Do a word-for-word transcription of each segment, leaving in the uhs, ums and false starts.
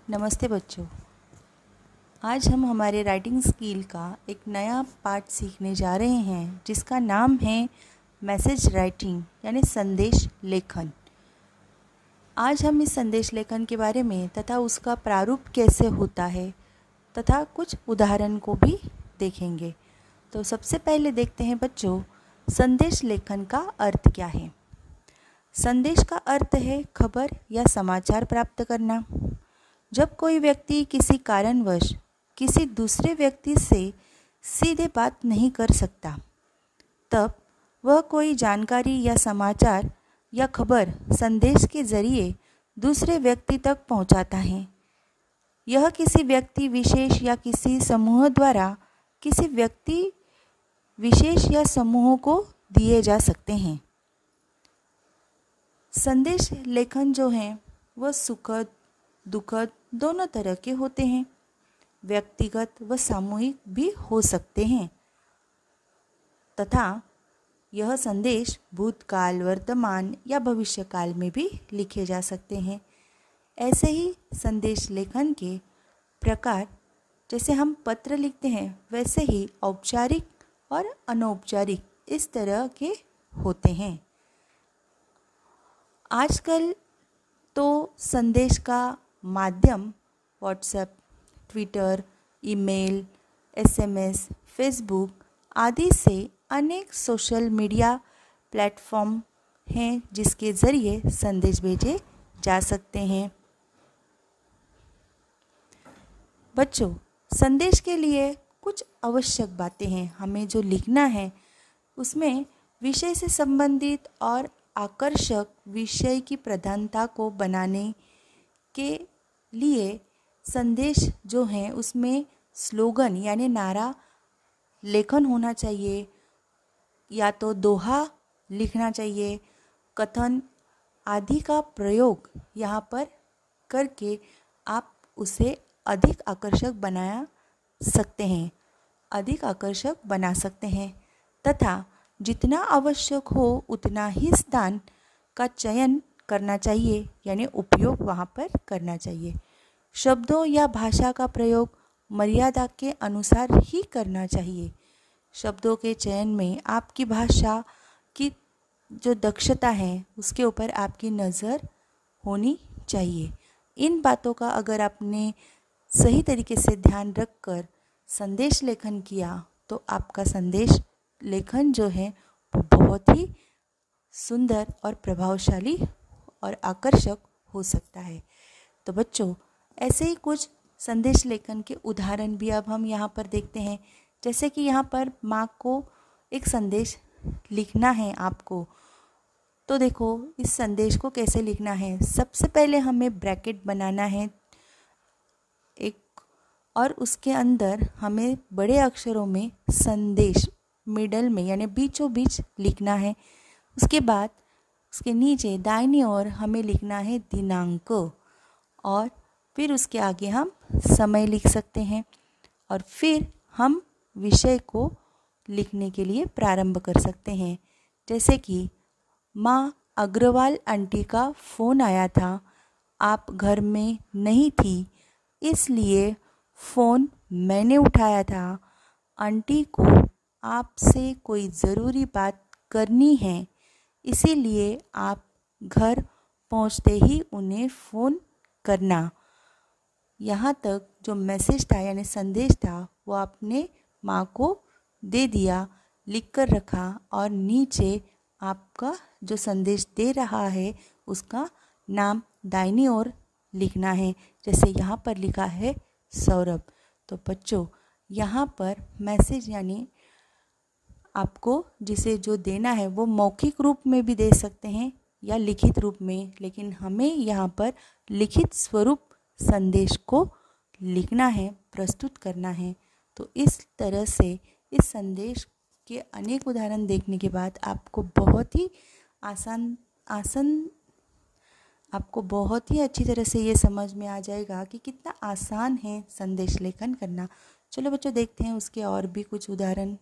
नमस्ते बच्चों। आज हम हमारे राइटिंग स्किल का एक नया पार्ट सीखने जा रहे हैं जिसका नाम है मैसेज राइटिंग यानी संदेश लेखन। आज हम इस संदेश लेखन के बारे में तथा उसका प्रारूप कैसे होता है तथा कुछ उदाहरण को भी देखेंगे। तो सबसे पहले देखते हैं बच्चों, संदेश लेखन का अर्थ क्या है। संदेश का अर्थ है खबर या समाचार प्राप्त करना। जब कोई व्यक्ति किसी कारणवश किसी दूसरे व्यक्ति से सीधे बात नहीं कर सकता, तब वह कोई जानकारी या समाचार या खबर संदेश के जरिए दूसरे व्यक्ति तक पहुंचाता है। यह किसी व्यक्ति विशेष या किसी समूह द्वारा किसी व्यक्ति विशेष या समूहों को दिए जा सकते हैं। संदेश लेखन जो है वह सुखद दुखद दोनों तरह के होते हैं, व्यक्तिगत व सामूहिक भी हो सकते हैं तथा यह संदेश भूतकाल, वर्तमान या भविष्यकाल में भी लिखे जा सकते हैं। ऐसे ही संदेश लेखन के प्रकार, जैसे हम पत्र लिखते हैं वैसे ही औपचारिक और अनौपचारिक इस तरह के होते हैं। आजकल तो संदेश का माध्यम WhatsApp, Twitter, email, SMS, Facebook आदि से अनेक सोशल मीडिया प्लेटफॉर्म हैं जिसके ज़रिए संदेश भेजे जा सकते हैं। बच्चों, संदेश के लिए कुछ आवश्यक बातें हैं। हमें जो लिखना है उसमें विषय से संबंधित और आकर्षक विषय की प्रधानता को बनाने के लिए संदेश जो है उसमें स्लोगन यानी नारा लेखन होना चाहिए, या तो दोहा लिखना चाहिए, कथन आदि का प्रयोग यहाँ पर करके आप उसे अधिक आकर्षक बना सकते हैं अधिक आकर्षक बना सकते हैं तथा जितना आवश्यक हो उतना ही स्थान का चयन करना चाहिए, यानी उपयोग वहाँ पर करना चाहिए। शब्दों या भाषा का प्रयोग मर्यादा के अनुसार ही करना चाहिए। शब्दों के चयन में आपकी भाषा की जो दक्षता है उसके ऊपर आपकी नज़र होनी चाहिए। इन बातों का अगर आपने सही तरीके से ध्यान रखकर संदेश लेखन किया तो आपका संदेश लेखन जो है वो बहुत ही सुंदर और प्रभावशाली और आकर्षक हो सकता है। तो बच्चों, ऐसे ही कुछ संदेश लेखन के उदाहरण भी अब हम यहाँ पर देखते हैं। जैसे कि यहाँ पर माँ को एक संदेश लिखना है आपको, तो देखो इस संदेश को कैसे लिखना है। सबसे पहले हमें ब्रैकेट बनाना है एक, और उसके अंदर हमें बड़े अक्षरों में संदेश मिडल में यानी बीचों बीच लिखना है। उसके बाद उसके नीचे दाहिनी ओर हमें लिखना है दिनांक, और फिर उसके आगे हम समय लिख सकते हैं, और फिर हम विषय को लिखने के लिए प्रारंभ कर सकते हैं। जैसे कि माँ अग्रवाल आंटी का फ़ोन आया था, आप घर में नहीं थी, इसलिए फ़ोन मैंने उठाया था। आंटी को आपसे कोई ज़रूरी बात करनी है, इसीलिए आप घर पहुंचते ही उन्हें फ़ोन करना। यहाँ तक जो मैसेज था यानी संदेश था वो आपने माँ को दे दिया, लिख कर रखा, और नीचे आपका जो संदेश दे रहा है उसका नाम दाहिनी ओर लिखना है। जैसे यहाँ पर लिखा है सौरभ। तो बच्चों, यहाँ पर मैसेज यानी आपको जिसे जो देना है वो मौखिक रूप में भी दे सकते हैं या लिखित रूप में, लेकिन हमें यहाँ पर लिखित स्वरूप संदेश को लिखना है, प्रस्तुत करना है। तो इस तरह से इस संदेश के अनेक उदाहरण देखने के बाद आपको बहुत ही आसान आसान आपको बहुत ही अच्छी तरह से ये समझ में आ जाएगा कि कितना आसान है संदेश लेखन करना। चलो बच्चों, देखते हैं उसके और भी कुछ उदाहरण।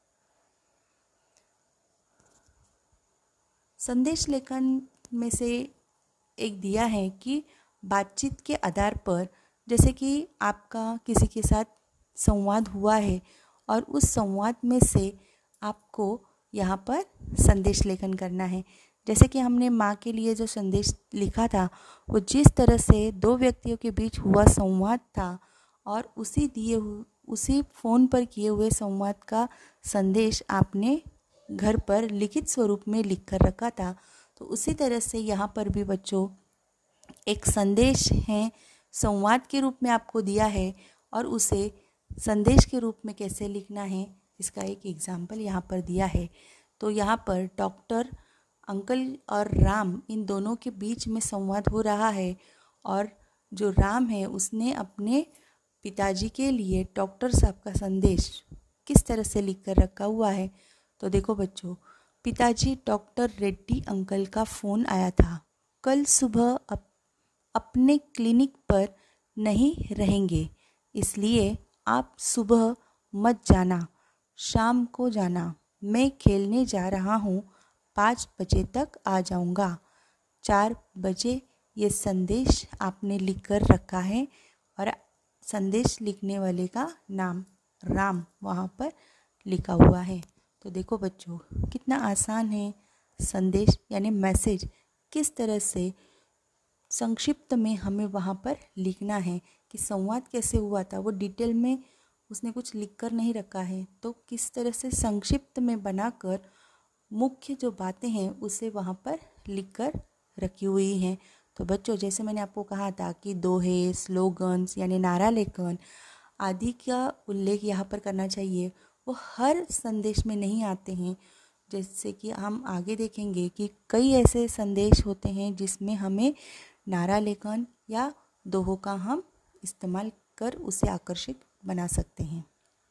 संदेश लेखन में से एक दिया है कि बातचीत के आधार पर जैसे कि आपका किसी के साथ संवाद हुआ है और उस संवाद में से आपको यहाँ पर संदेश लेखन करना है। जैसे कि हमने माँ के लिए जो संदेश लिखा था वो जिस तरह से दो व्यक्तियों के बीच हुआ संवाद था और उसी दिए उसी फ़ोन पर किए हुए संवाद का संदेश आपने घर पर लिखित स्वरूप में लिख कर रखा था, तो उसी तरह से यहाँ पर भी बच्चों एक संदेश है संवाद के रूप में आपको दिया है और उसे संदेश के रूप में कैसे लिखना है इसका एक एग्जाम्पल यहाँ पर दिया है। तो यहाँ पर डॉक्टर अंकल और राम इन दोनों के बीच में संवाद हो रहा है और जो राम है उसने अपने पिताजी के लिए डॉक्टर साहब का संदेश किस तरह से लिख कर रखा हुआ है। तो देखो बच्चों, पिताजी डॉक्टर रेड्डी अंकल का फ़ोन आया था, कल सुबह अप, अपने क्लिनिक पर नहीं रहेंगे, इसलिए आप सुबह मत जाना, शाम को जाना, मैं खेलने जा रहा हूँ, पाँच बजे तक आ जाऊँगा। चार बजे ये संदेश आपने लिख कर रखा है और संदेश लिखने वाले का नाम राम वहाँ पर लिखा हुआ है। तो देखो बच्चों कितना आसान है संदेश यानी मैसेज किस तरह से संक्षिप्त में हमें वहाँ पर लिखना है कि संवाद कैसे हुआ था, वो डिटेल में उसने कुछ लिख कर नहीं रखा है, तो किस तरह से संक्षिप्त में बनाकर मुख्य जो बातें हैं उसे वहाँ पर लिख कर रखी हुई हैं। तो बच्चों जैसे मैंने आपको कहा था कि दोहे, स्लोगन्स यानी नारा लेखन आदि का उल्लेख यहाँ पर करना चाहिए, वो हर संदेश में नहीं आते हैं। जैसे कि हम आगे देखेंगे कि कई ऐसे संदेश होते हैं जिसमें हमें नारा लेखन या दोहों का हम इस्तेमाल कर उसे आकर्षित बना सकते हैं।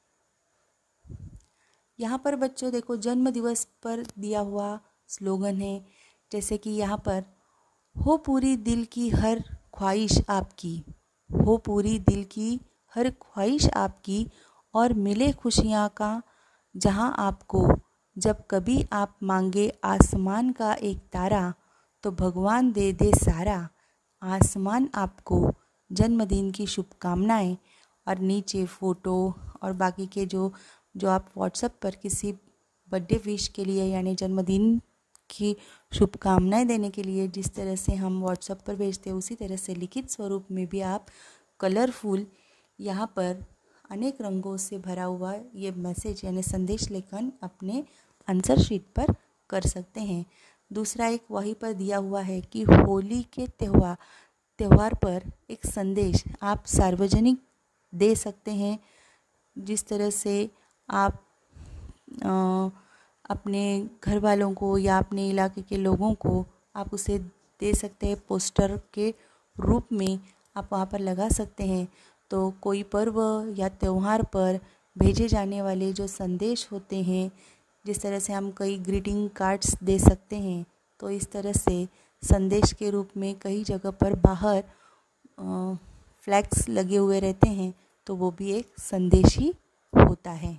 यहाँ पर बच्चों देखो जन्म दिवस पर दिया हुआ स्लोगन है, जैसे कि यहाँ पर हो पूरी दिल की हर ख्वाहिश आपकी, हो पूरी दिल की हर ख्वाहिश आपकी और मिले खुशियाँ का जहाँ आपको, जब कभी आप मांगे आसमान का एक तारा तो भगवान दे दे सारा, आसमान आपको, जन्मदिन की शुभकामनाएं। और नीचे फ़ोटो और बाकी के जो जो आप व्हाट्सएप पर किसी बर्थडे विश के लिए यानी जन्मदिन की शुभकामनाएं देने के लिए जिस तरह से हम व्हाट्सएप पर भेजते हैं उसी तरह से लिखित स्वरूप में भी आप कलरफुल यहाँ पर अनेक रंगों से भरा हुआ ये मैसेज यानी संदेश लेखन अपने आंसर शीट पर कर सकते हैं। दूसरा एक वहीं पर दिया हुआ है कि होली के त्यौहार त्यौहार पर एक संदेश आप सार्वजनिक दे सकते हैं, जिस तरह से आप आ, अपने घर वालों को या अपने इलाके के लोगों को आप उसे दे सकते हैं, पोस्टर के रूप में आप वहाँ पर लगा सकते हैं। तो कोई पर्व या त्यौहार पर भेजे जाने वाले जो संदेश होते हैं, जिस तरह से हम कई ग्रीटिंग कार्ड्स दे सकते हैं, तो इस तरह से संदेश के रूप में कई जगह पर बाहर फ्लैग्स लगे हुए रहते हैं, तो वो भी एक संदेश ही होता है।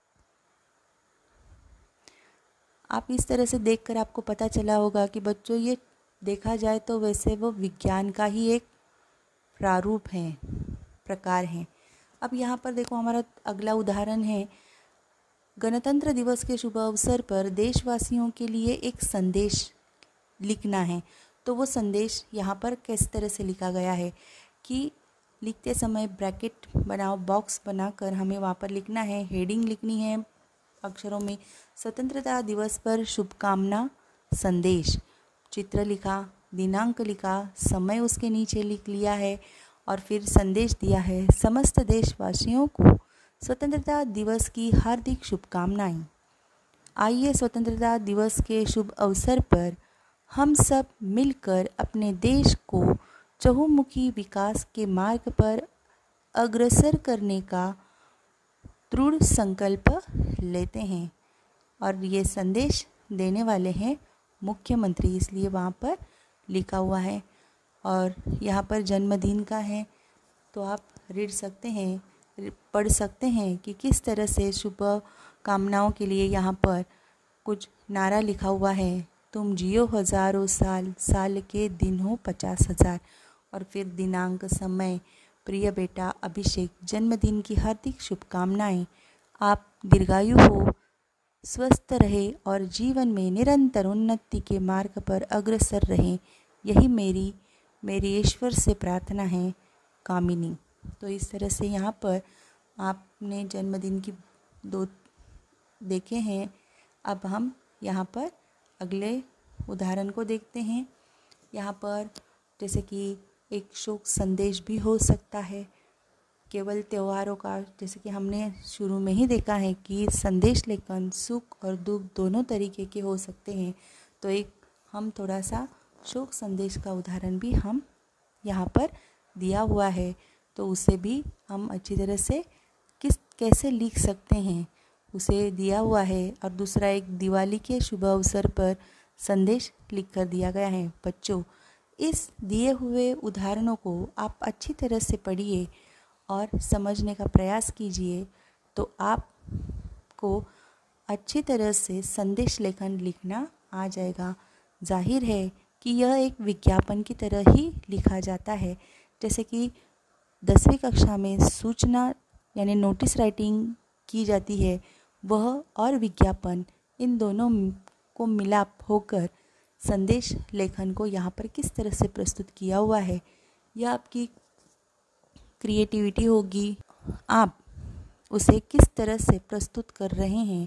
आप इस तरह से देखकर आपको पता चला होगा कि बच्चों ये देखा जाए तो वैसे वो विज्ञान का ही एक प्रारूप है, प्रकार है। अब यहाँ पर देखो हमारा अगला उदाहरण है, गणतंत्र दिवस के शुभ अवसर पर देशवासियों के लिए एक संदेश लिखना है। तो वो संदेश यहाँ पर किस तरह से लिखा गया है कि लिखते समय ब्रैकेट बनाओ, बॉक्स बनाकर हमें वहाँ पर लिखना है, हेडिंग लिखनी है अक्षरों में, स्वतंत्रता दिवस पर शुभकामना संदेश, चित्र लिखा, दिनांक लिखा, समय उसके नीचे लिख लिया है और फिर संदेश दिया है, समस्त देशवासियों को स्वतंत्रता दिवस की हार्दिक शुभकामनाएं। आइए स्वतंत्रता दिवस के शुभ अवसर पर हम सब मिलकर अपने देश को चहुमुखी विकास के मार्ग पर अग्रसर करने का दृढ़ संकल्प लेते हैं। और ये संदेश देने वाले हैं मुख्यमंत्री, इसलिए वहाँ पर लिखा हुआ है। और यहाँ पर जन्मदिन का है, तो आप रीड सकते हैं, पढ़ सकते हैं कि किस तरह से शुभ कामनाओं के लिए यहाँ पर कुछ नारा लिखा हुआ है, तुम जियो हज़ारों साल, साल के दिन हो पचास हज़ार, और फिर दिनांक, समय, प्रिय बेटा अभिषेक, जन्मदिन की हार्दिक शुभकामनाएं। आप दीर्घायु हो, स्वस्थ रहे और जीवन में निरंतर उन्नति के मार्ग पर अग्रसर रहें, यही मेरी मेरी ईश्वर से प्रार्थना है, कामिनी। तो इस तरह से यहाँ पर आपने जन्मदिन की दो देखे हैं। अब हम यहाँ पर अगले उदाहरण को देखते हैं। यहाँ पर जैसे कि एक शोक संदेश भी हो सकता है। केवल त्योहारों का, जैसे कि हमने शुरू में ही देखा है कि संदेश लेखन सुख और दुख दोनों तरीके के हो सकते हैं। तो एक हम थोड़ा सा शोक संदेश का उदाहरण भी हम यहाँ पर दिया हुआ है, तो उसे भी हम अच्छी तरह से किस कैसे लिख सकते हैं उसे दिया हुआ है। और दूसरा एक दिवाली के शुभ अवसर पर संदेश लिख कर दिया गया है। बच्चों, इस दिए हुए उदाहरणों को आप अच्छी तरह से पढ़िए और समझने का प्रयास कीजिए, तो आपको अच्छी तरह से संदेश लेखन लिखना आ जाएगा। जाहिर है कि यह एक विज्ञापन की तरह ही लिखा जाता है। जैसे कि दसवीं कक्षा में सूचना यानी नोटिस राइटिंग की जाती है, वह और विज्ञापन इन दोनों को मिलाप होकर संदेश लेखन को यहाँ पर किस तरह से प्रस्तुत किया हुआ है। यह आपकी क्रिएटिविटी होगी, आप उसे किस तरह से प्रस्तुत कर रहे हैं।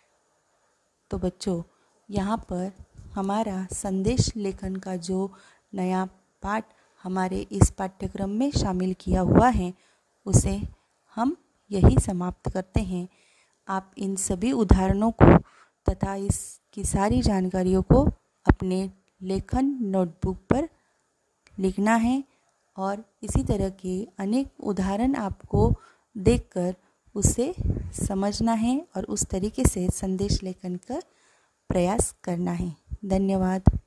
तो बच्चों, यहाँ पर हमारा संदेश लेखन का जो नया पाठ हमारे इस पाठ्यक्रम में शामिल किया हुआ है, उसे हम यही समाप्त करते हैं। आप इन सभी उदाहरणों को तथा इसकी सारी जानकारियों को अपने लेखन नोटबुक पर लिखना है और इसी तरह के अनेक उदाहरण आपको देखकर उसे समझना है और उस तरीके से संदेश लेखन का प्रयास करना है। धन्यवाद।